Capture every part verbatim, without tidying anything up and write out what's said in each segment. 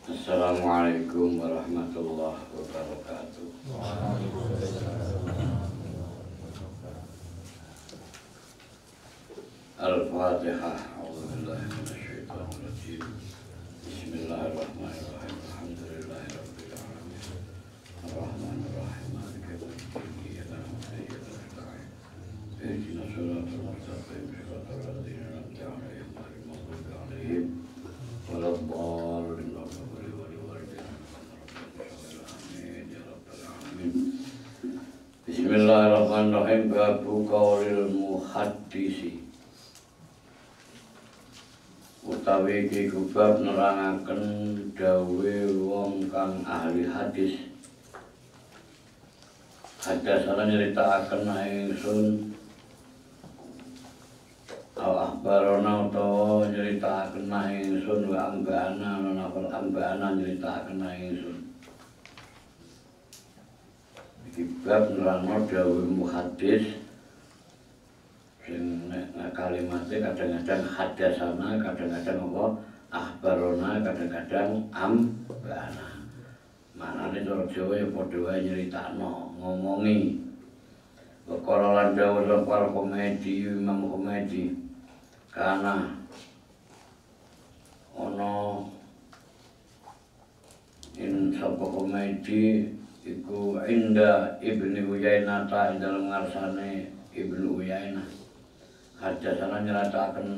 Assalamualaikum warahmatullahi wabarakatuh. Al-Fatihah. A'udzubillahi minasyaitonir rajim. Bismillahirrahmanirrahim. Alhamdulillahirabbil alamin. Arrahmanir rahim. Maliki yaumiddin. Iyyaka na'budu wa iyyaka nasta'in. Ihdinas siratal mustaqim. Siratal ladzina an'amta 'alaihim ghairil maghdubi 'alaihim waladdallin. Bismillahirrahmanirrahim. Babu qaulil muhaddisi. Utawi iki bab nerangaken dawe wong kang ahli hadis. Hadasana nyritakaken ingsun al akhbarana utawa nyritakaken ingsun wa ambana nafal ambana nyritakaken ingsun. Bab nerangno dawe muhaddis sing nek kalimatnya kadang-kadang hadasana, kadang-kadang apa akhbarona, kadang-kadang ambana. Manane cara Jawa ya padha wae nyritakno, ngomongi. Perkara lan dawuh sapa komedi Imam Komedi kana ana in sapa komedi iku inda Ibnu Uyainah ta dalam ngarsane Ibnu Uyainah. Hadasana nyratakaken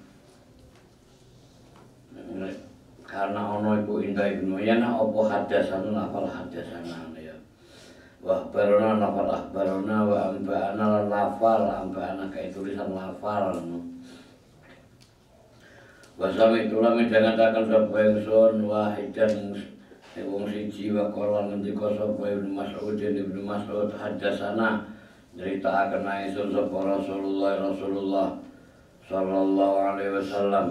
karena ana iku inda Ibnu Uyainah apa hadasana lafal hadasana ya. Wa barona lafal akhbarona wa ambana lafal ambana kayak tulisan lafal. Wa sami itulah midhangetaken sapa ingsun wahidan wong siji wa qala ngendika sapa Ibnu Mas'ud Ibnu Mas'ud hadasana nyritakaken ingsun sapa Rasulullah Rasulullah sallallahu alaihi wasallam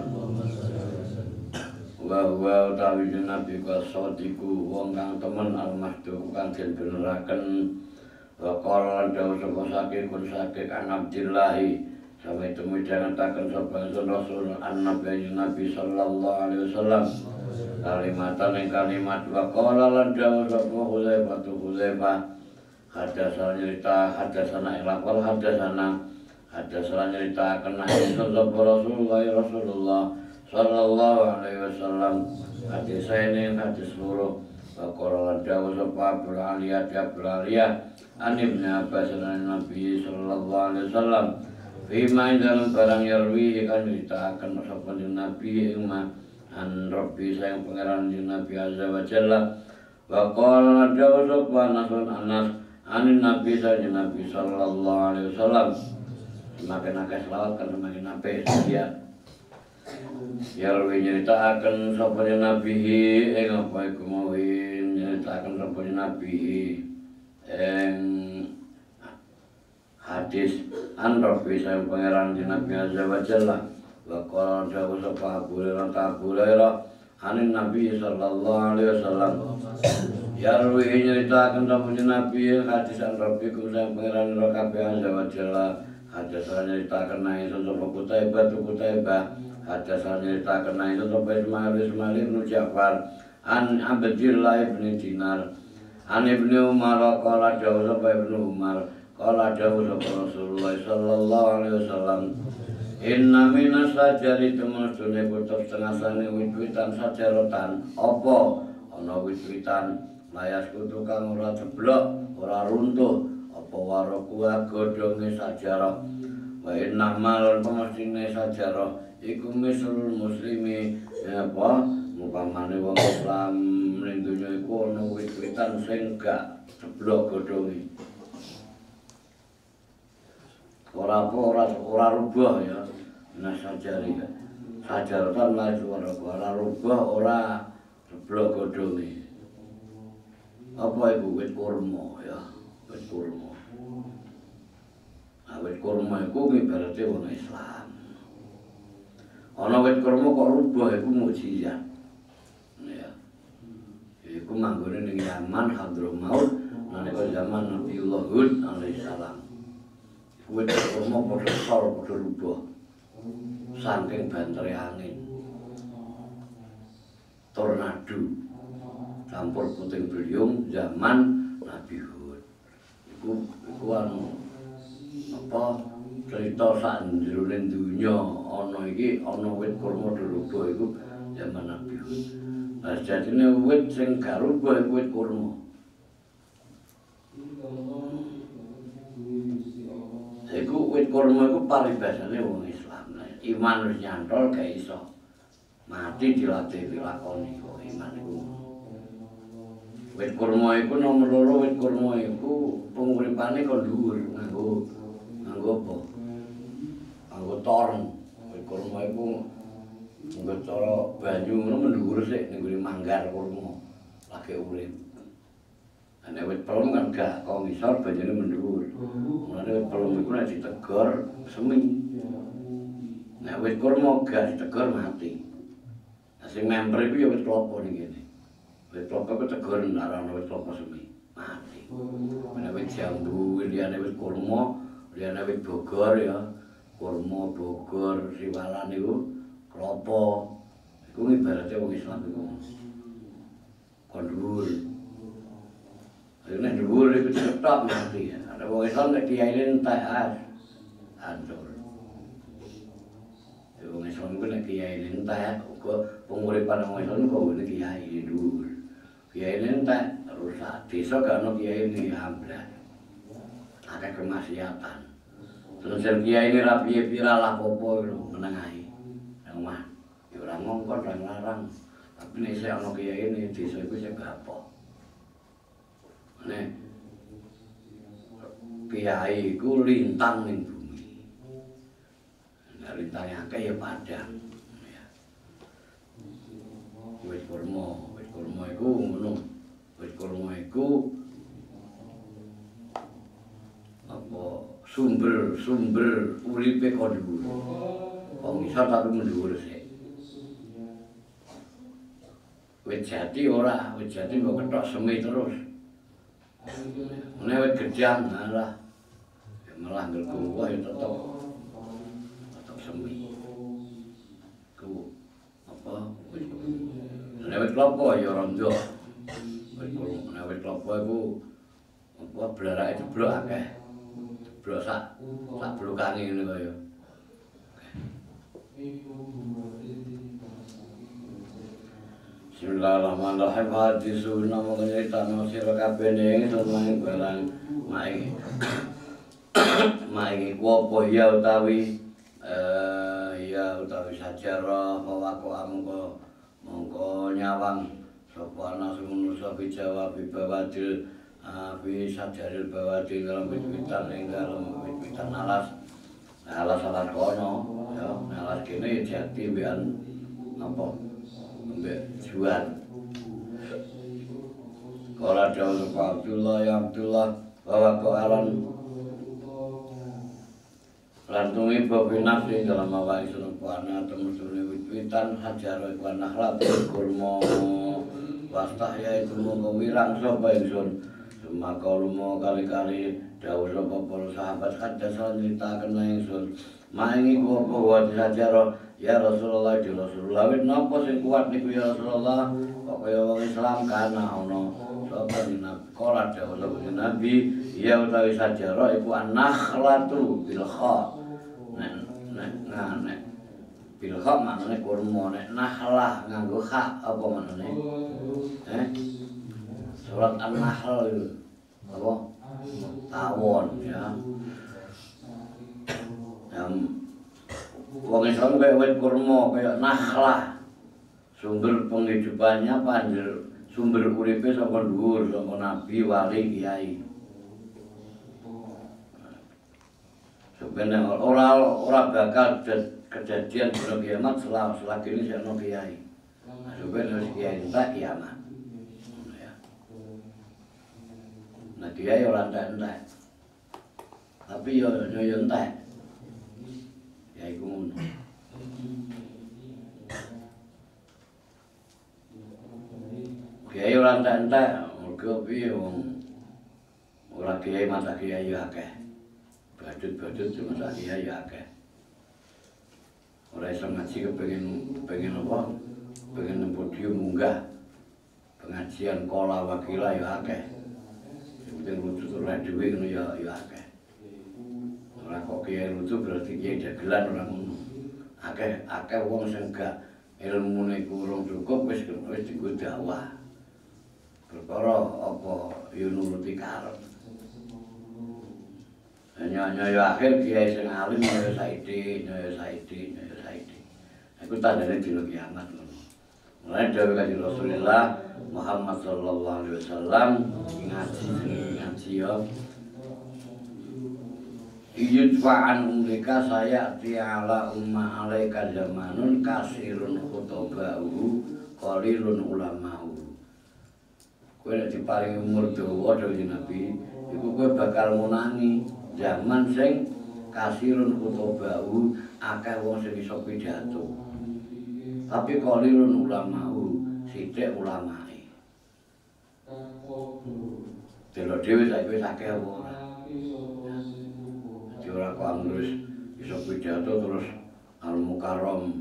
wa huwa utawi Nabi kasadiku wong kang temen al-mahdu kang den beneraken wa qala dawuh sapa sakit kun sakit an Abdillah sampai temu jangan sapa Rasul an-Nabi Nabi sallallahu alaihi wasallam kalimatan yang kalimat wa qala lan dawuh sapa Hudzaifah tu Hudzaifah hadasana nyerita hadasana ilaqal hadasana hadasana nyerita kena ingsun sapa Rasulullah Rasulullah sallallahu alaihi wasallam hadis ini hadis loro wa qala lan dawuh sapa Abdul Aliyah Abdul Aliyah an Ibnu Abbas Nabi sallallahu alaihi wasallam fima dalam barang yarwi kan nyeritakan sapa Nabi ing an Rabbi sayang pangeran Nabi Azza wa Jalla wa qala dawu sapa Nasun Anas anin Nabi sayang Nabi sallallahu alaihi wasallam semakin akeh selawat kan semakin apik dia ya luwih nyritakaken sapa Nabi ing apa iku mawin nyritakaken sapa Nabi ing hadis an Rabbi sayang pangeran Nabi Azza wa Jalla wa qala dawuh sapa Abu Hurairah anin Nabi sallallahu alaihi wasallam ya ruwi nyritakaken sapa Nabi hadis an Rabbikum sang pangeran kabeh azza wa jalla hadis nyritakaken ingsun sapa Qutaibah tu Qutaibah hadis nyritakaken ingsun sapa Ismail Ismail bin Ja'far an Abdillah bin Dinar an Ibnu Umar qala dawuh sapa Ibnu Umar qala dawuh sapa Rasulullah sallallahu alaihi wasallam inna minas sajari temen-temen putus setengah-setengah wit-witan sajarotan apa ana wit-witan layas kutu kang ora jeblok ora runtuh apa warakuwa godhonge sajarah wa inna malon pemestine sajarah iku misul muslimi apa upamane wong Islam ning donya iku ana wit-witan sing gak jeblok godhonge ora apa ora ora rubah ya nah sajari sajaratan la ora ora rubah ora jeblok godhonge apa iku wit kurma ya wit kurma wit kurma iku ibarate wong Islam ana wit kurma kok rubah iku mukjizat ya iku manggone ning Yaman Hadramaut nalika zaman Nabiullah Hud alaihi salam wit kurma padha sol padha rubah saking bantere angin tornado campur puting beliung zaman Nabi Hud. Iku iku anu apa cerita sak jroning donya ana iki ana wit kurma Drupa iku zaman Nabi Hud. Lah jadine wit sing garuba iku wit kurma. Iku wit kurma iku paribasane wong Islam. Iman wis nyantol gak iso mati dilatih dilakoni kok iman iku. Wit kurma iku nomor loro wit kurma iku penguripane kok dhuwur nganggo nganggo apa? Nganggo torn. Wit kurma iku nggo cara banyu ngono mendhuwur sik ning gone manggar kurma lagi urip. Nek wit pelem kan gak kok ngisor banyune mendhuwur. Mulane wit pelem iku nek ditegor semi. Nek wit kurma gak ditegor mati. Nah sing member iku ya wit klopo ning kene. Wit klopo ku tegor ora ana wit klopo semi. Mati. Nek wit jambu, liyane wit kurma, liyane wit bogor ya. Kurma, bogor, siwalan iku klopo. Iku ibaratnya wong Islam iku. Kon dhuwur. Nek dhuwur iku cetok mati. Ada wong Islam nek kiyaine entek as. Hancur. Wong Islam iku nek kiyaine entek, uga penguripan wong Islam kok ngene kiai dhuwur. Kiyaine entek rusak. Desa gak ono kiyaine amblas. Akeh kemaksiatan. Terus kiyaine ra piye-piye lah apa-apa meneng ae. Omah. Ya ora ngongkon ora nglarang. Tapi nek isih ono kiyaine desa iku sing gapo. Nek kiai iku lintang ning bumi. Nek lintange akeh ya padang. Ya. Wit kurma, wit kurma iku ngono. Wit kurma iku apa sumber-sumber uripe kok dhuwur. Wong iso tapi mendhuwur sik. Wit jati ora, wit jati mbok ketok semi terus. Nek wit gedang malah ya malah nggo ya tetep tetep semi. Ku apa wit nek wit klopo ya rondo. Wit kurma, nek wit klopo iku apa blarake jeblok akeh. Jeblok sak sak blokane ngene kaya. Bismillahirrahmanirrahim. Hadisun nama kenyataan sira kabeh ning sampeyan barang maing. Maing apa ya utawi eh ya utawi sajarah pawako amko mongko nyawang sapa ana manusa bijawab bawadil abi sajaril bawadil dalam wit-witan ing dalem wit-witan alas. Alas-alas kono ya alas kene jati mbekan apa mbek juan. Kala dawuh Abdullah ya Abdullah bahwa koalan lantumi babi nafsi dalam awal isun kuana temusune wit-witan hajar wa nakhlat kurma wastah ya itu mongko wirang sapa ingsun maka lumo kali-kali dawuh sapa para sahabat kadasa nyritaken ingsun maing iku apa wa hajar ya Rasulullah di Rasulullah wit napa sing kuat niku ya Rasulullah kok kaya wong Islam kana ana sapa nabi kala dawuh sapa nabi ya utawi sajarah iku an-nakhlatu bil kha nek nek nek bil kha maknane kurma nek nakhlah nganggo kha apa maknane eh surat an-nahl itu apa tawon ya yang wong Islam kayak wit kurma kayak nakhlah sumber penghidupannya panjer sumber uripe saka dhuwur saka nabi wali kiai. Sebenarnya ora ora bakal kejadian dina kiamat selama selagi ini ana kiai. Sebenarnya kiai entek kiamat. Nah kiai ora entek. Tapi yo yo entek. Ya iku ngono. Kiai ora entek, mergo piye wong ora kiai masa kiai yo akeh. Badut-badut masa kiai yo akeh. Ora iso ngaji kepengin pengen apa? Pengen podium munggah. pengajian kola wakila ya akeh. Sing lucu ora dhewe ngono ya ya akeh. Ora kok kiai lucu berarti kiai dagelan ora ngono. Akeh akeh wong sing gak ilmune kurang cukup wis wis dienggo dakwah. Perkara apa ya nuruti karep. Hanya ya akhir kiai sing alim ya saiki, ya saiki, ya saiki. Iku tandane dina kiamat lho. Mulai dawuh Kanjeng Rasulullah Muhammad sallallahu alaihi wasallam ngaji ngaji ya. Iyutfa'an umrika saya ti'ala umma alaika zamanun kasirun khutoba'uhu qalilun ulama'u. Kowe nek diparingi umur dawa dawuh Nabi, iku kowe bakal munani zaman sing kasirun khutoba'uhu akeh wong sing iso pidato. Tapi qalilun ulama'u, sithik ulamae. Delok dhewe saiki wis akeh apa ora. Dadi ora kok anggere iso pidato terus al-mukarram.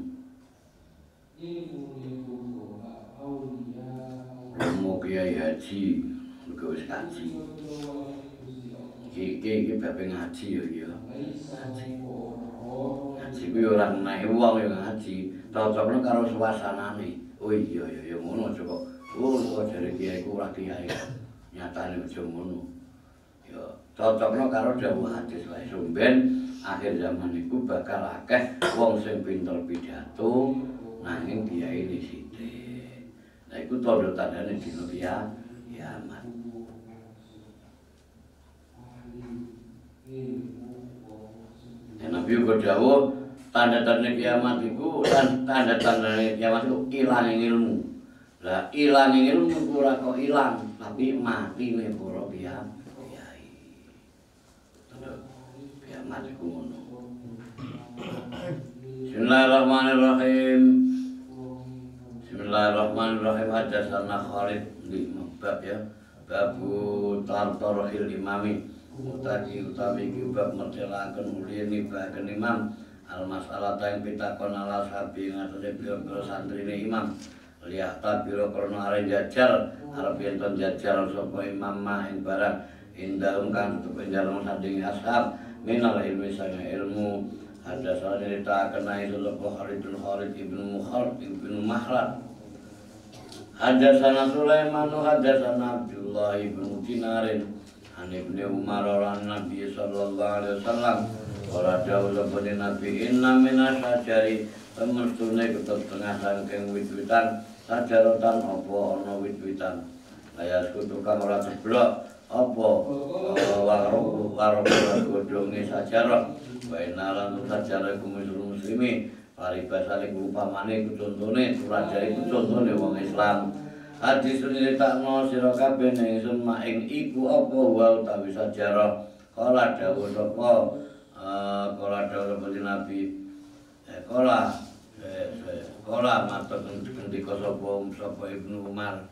Romo kiai haji, mergo wis kaji. Iki iki bape ngaji ya ya. Ngaji. Ngaji kuwi ora nek wong ya ngaji, cocokno karo suasanane. Oh iya ya ya ngono aja kok. Oh kok jare kiai ku ora kiai. Nyatane aja ngono. Ya cocokno karo dawuh hadis wae. Sumben akhir zaman iku bakal akeh wong sing pinter pidato nanging kiai iki sithik. Nah iku tanda-tandane dina kiamat. Ya, Nabi uga dawuh tanda-tanda kiamat iku lan tanda-tanda kiamat iku ilange ilmu. Lah ilange ilmu ora kok ilang, tapi matine para kiai. Tanda kiamat iku ngono. Bismillahirrahmanirrahim. Bismillahirrahmanirrahim. Hadatsana Khalid di bab ya. Babu tartarhil imami. Mutaki utawi iki bab mertelaken ulini baken imam al-masalah yang pitakon ala sabi ngatasi biro-biro santrine imam lihat biro krono are jajar arep yen jajar sapa imam mah ing barang indahum kang tutup penjalem sanding ashab minal ilmi sang ilmu ada salah cerita kena itu sapa Khalidul Khalid ibnu Mukhalid ibnu Mahrad Hadatsana Sulaiman hadatsana Abdullah ibnu Dinarin An Ibnu Umar ran Nabi sallallahu alaihi wasallam ora dawuh sabene Nabi inna minasajari temestune ketep tengah saking wit-witan sajarotan apa ana wit-witan layas kudu kang ora ceblok apa waro waro godhonge sajarah bainaran sajarah kumuslim muslimi paribasane upamane iku contone surajane iku contone wong Islam. Hadis nyeritakno sira kabeh ning ingsun mak ing iku apa wa utawi sajarah. Kala dawuh sapa eh kala dawuh sapa Nabi. Eh kala eh kala matur ngendika sapa sapa Ibnu Umar.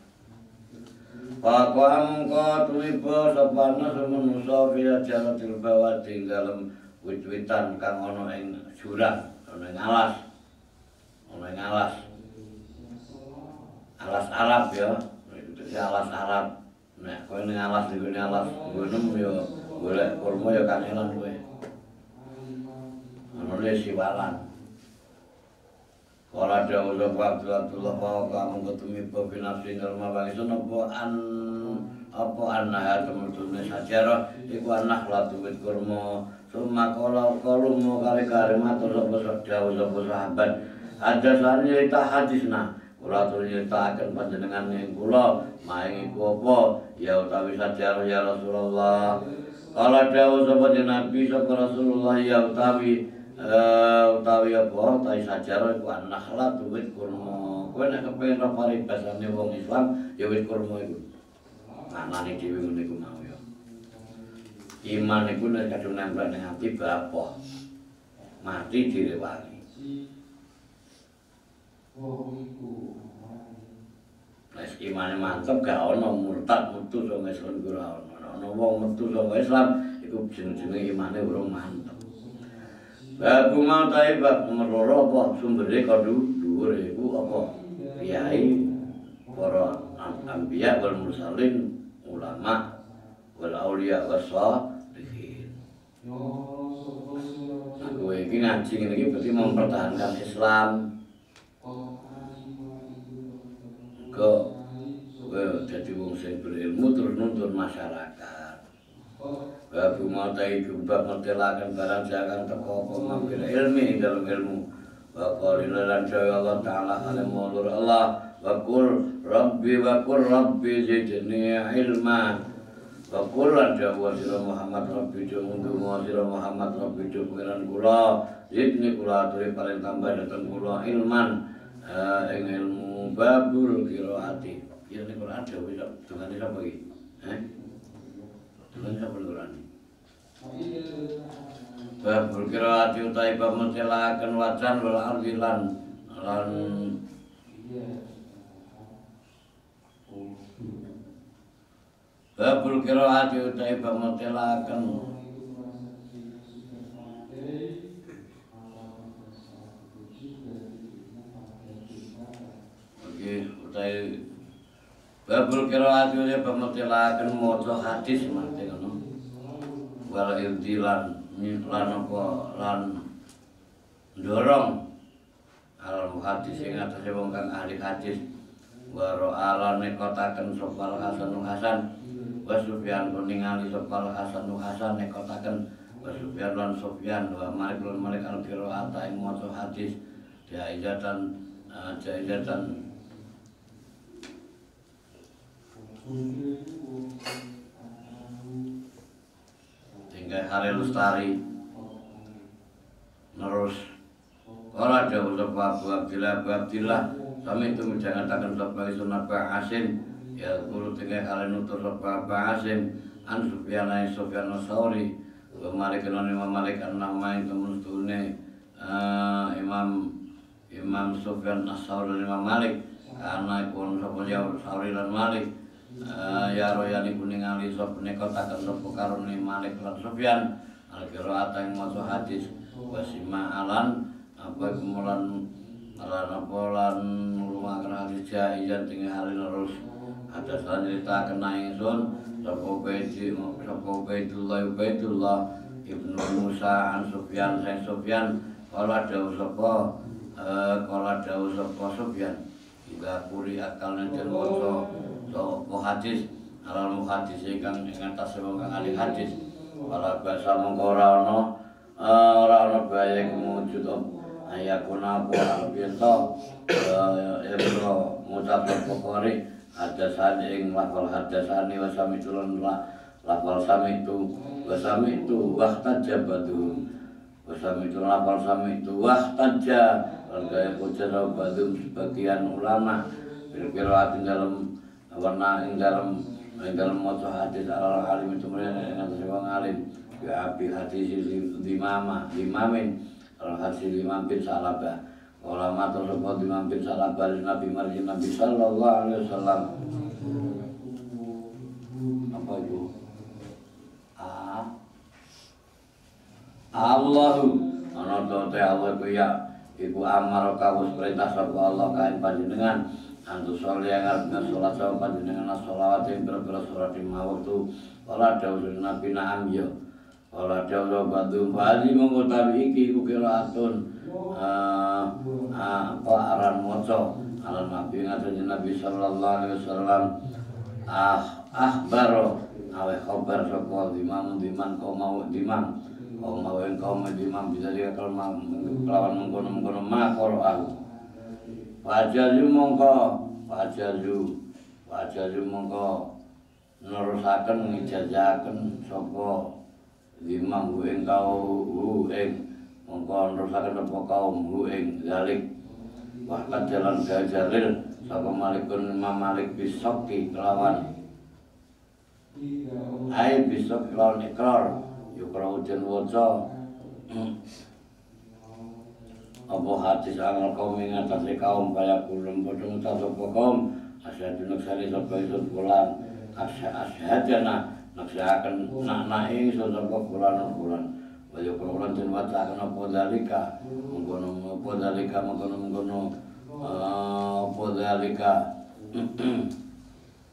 Pakam ka tuliba sapa manusa kaya jaratil bawah ing dalem wit-witan kang ana ing jurang, ana ing alas. Ana ing alas. Alas Arab ya, itu alas Arab. Nek kowe ning alas iki alas gunung ya golek kurma ya kangelan kowe. Ono le siwalan. Ora dawuh sapa Abdullah wa kamu ketumi binafsi norma bangsa napa an apa anah temen-temen sajarah iku anak latuwit kurma. Summa kala kalumu kali-kali matur sapa dawuh sapa sahabat. Ada sane ta hadisna kula tur nyritakaken panjenengan ing kula maing iku apa ya utawi sajarah ya Rasulullah. Kala dawuh sapa Nabi sapa Rasulullah ya utawi eh utawi apa utawi sajarah iku anak wit kurma. Kowe nek kepengin ro paribasane wong Islam ya wit kurma iku. Manane dhewe ngene iku mau ya. Iman iku nek kadung nempel ning ati bapoh. Mati direwangi. Nek imane mantep gak ana murtad metu saka Islam ora ana. Ana wong metu saka Islam iku jenenge imane urung mantep. Bab mau tae bab nomor loro apa sumbere kudu dhuwur iku apa? Kiai para anbiya wal mursalin, ulama wal auliya wassalihin. Aku ini ngaji ini berarti mempertahankan Islam. Ke jadi wong sing berilmu terus nuntun masyarakat. Babu matai jubah mertelakan barang jangan teko pemampir ilmi dalam ilmu. Wa qalilan jaya Allah ta'ala alim mulur Allah. Wa qul rabbi wa qul rabbi zidni ilma. Wa qul jawab sira Muhammad rabbi jundu sira Muhammad rabbi pengiran kula zidni kula aturi paring tambah dhateng kula ilman ing ilmu babul qiraati. Ya nek Quran dhewe dungane sapa iki? Heh. Dungane sapa Quran? Babul qiraati utawi bab mencelaken wacan wal ardi lan lan babul qiraati utawi bab mencelaken Oke, utawi babul qiraati utawi bab mencelaken maca hadis mate ngono. Wal irdilan lan apa lan dorong al hadis sing atase wong kang ahli hadis wa ra'alane kotaken sopal Hasan Hasan wa Sufyan ningali sopal Hasan Hasan nekotaken wa Sufyan lan Sufyan wa Malik lan Malik al qiraata ing maca hadis jaizatan jaizatan tinggal hari lestari terus kalau ada usaha Abu Abdillah Abu Abdillah kami itu menjangankan sebagai sunat Asim ya guru tinggal hari nutur sebagai Asim an Sufyan an Sufyan Sauri Malik lan Imam Malik nama itu menstune Imam Imam Sufyan Sauri Imam Malik karena pun sapa Sauri lan Malik ya royani kuningali sop nekotaken sapa karone Malik lan Sufyan al-qiraat ing maca hadis wasima alan apa kemulan lan apa lan ngrumaken hadis jaizan ing hari terus ada cerita kena ingsun sapa baiti sapa baitullah baitullah ibnu Musa an Sufyan sang Sufyan kala dawuh sapa kala dawuh sapa Sufyan ida kuri akal nek maca sapa hadis alal muhadis ingkang ing atas wong kang ahli hadis wala basa mongko ora ana ora ana bae mujud ayakuna apa biasa ya bro ngucap pokokane hadasan ing lafal hadasani wa sami tulun lafal sami itu wa sami itu waqtan jabatu wa sami itu lafal sami itu waqtan ja gaya pucara badum sebagian ulama kira-kira dalam warna ing dalam ing dalam maca hadis al alim itu mereka dengan wong alim ya abi hadis imama imamin al hadis imam bin Salabah ulama tersebut imam bin Salabah Nabi marji Nabi sallallahu alaihi wasallam apa itu ah Allahu ana te Allah ku ya iku amar kawus perintah sapa Allah kain panjenengan antu sholli yang artinya sholat sama panjenengan sholawat yang berbeda sholat lima waktu wala dawuh Nabi na'am ya wala dawuh badu bali mengutabi iki ukiraatun apa aran moco aran Nabi ngatain Nabi sallallahu alaihi wasallam ah ahbaro awe khobar sapa dimam diman kau mau dimam kau mau yang kau mau dimam bisa juga kalau melawan mengkono-mengkono makor aku wajaju mongko wajaju wajaju mongko nerusaken ngijazaken sapa imam ku ing kau hu ing mongko nerusaken apa kaum hu ing zalik bahkan jalan gajaril sapa malikun Imam Malik bisokki kelawan ai bisok kelawan ikrar yukra ujan waca apa hadis angal kaum ing atase kaum kaya kulum padha ngucap sapa kaum asyhadu naksari sapa isun pulang asyhadana naksaken nak ing sapa pulan pulan waya pulan den wacaken apa dalika mengkono apa dalika mengkono mengkono apa dalika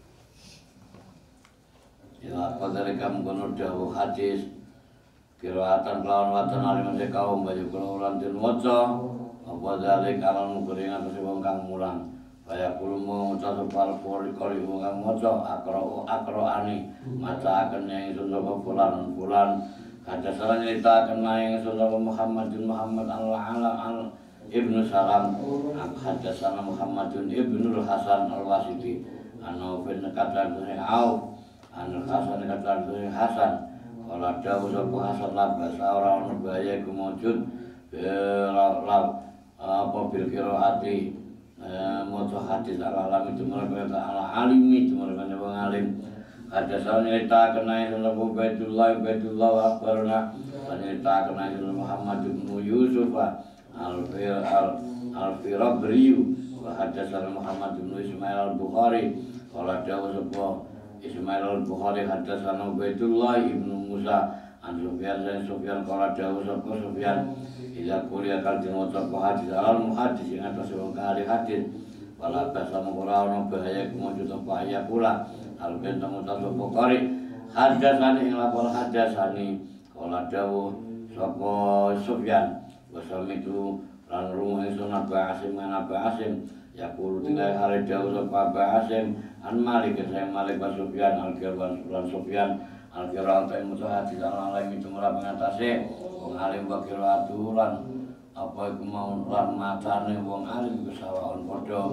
zalika mengkono dawuh hadis kiraatan kelawan watan alim kaum bayu kula ulan den waca apa zalika lan mukring atase wong kang mulang kaya kulmu ngucap sepal pori kori wong kang maca akro akro ani maca akan yang ingsun sapa fulan fulan kaca salah nyeritakeun yang ingsun sapa Muhammadun Muhammad al-ala al ibnu Salam kaca sana Muhammadun ibnu Hasan al-Wasiti anu bin kata dari Auf anu Hasan kata dari Hasan kalau dawuh sapa Hasan labas ora ono bahaya kumujud la apa bil qiraati moto hadis ala alam itu mereka ala alim itu mereka wong alim ada salah cerita kenai dengan Abu Baitullah Baitullah akbarna cerita kenai dengan Muhammad bin Yusuf al-Fir al-Firabri wa hadasana Muhammad bin Ismail al-Bukhari qala dawu sapa Ismail al-Bukhari hadasana Baitullah ibnu Musa an Sufyan dan Sufyan qala dawu sapa Sufyan ila kuliah kaljen wacap hadis alal muhadis yang atas wong kali hadis wala basa mengora ono bahaya kemujud apa ayat pula al-bin tamu tasawuf Bukhari hadasani ing lapor hadasani qala dawu sapa Sufyan wasami itu lan rumah ingsun Aba Asim lan Aba Asim yaqulu tinggal hari dawu sapa Aba Asim an Malik saya Malik wa Sufyan al-Kirwan lan Sufyan al-Kirwan ta mutahadis ala lain itu mula pengatase wong alim wa kiratulan apa iku mau lan macane wong alim iku sawaon padha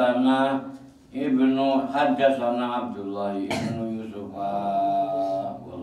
hadasana ibnu hadasana Abdullah ibnu Yusuf